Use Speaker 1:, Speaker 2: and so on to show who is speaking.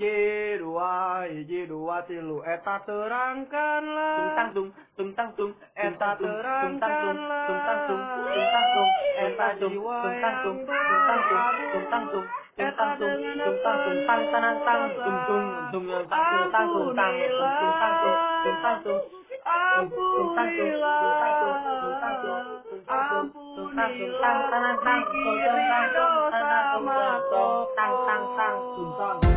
Speaker 1: J2 tilu eta terangkanlah eta terangkanlah eta jiwa yang berabu eta dengan ampunilah, ampunilah, pikiri dosa matok.